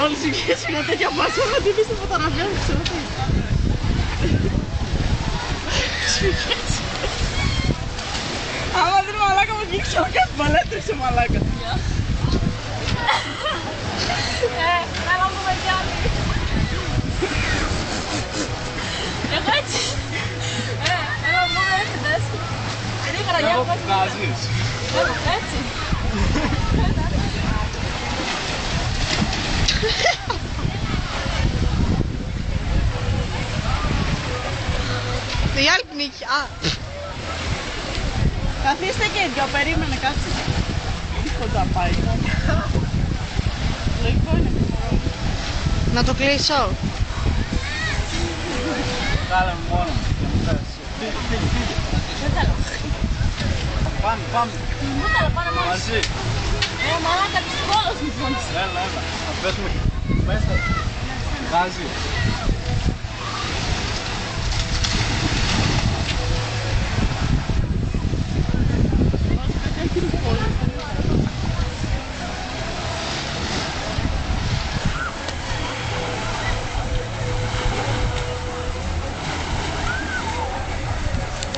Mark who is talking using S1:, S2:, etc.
S1: Όλοι σου βγαίνουν μια τέτοια πάση να τη δεις τη φωτογραφία μου, ξέρω τι. Άμα δεν μαλάκα μου βγήκε ξέρω κάτι μπαλέτριξε μαλάκα.
S2: Έλα μου με διάλει. Εγώ έτσι. Έλα μου με έρχεται. Γρήγορα για να
S3: βγάζεις.
S2: Έτσι.
S1: Η άλλη πνίχη. Καθίστε και δυο, περίμενε κάτσε. Τι κοντά πάει. Λογικό είναι. Να το κλείσω.
S3: Κάλε μόνο.
S2: Δεν θέλω.
S3: Πάμε.
S2: Δεν θέλω, πάνε μόνος.
S3: Μαζί.
S2: Μαλάκα της κόλος μου φώνησε.
S3: Έλα. Θα πέσουμε μέσα. Βγάζει.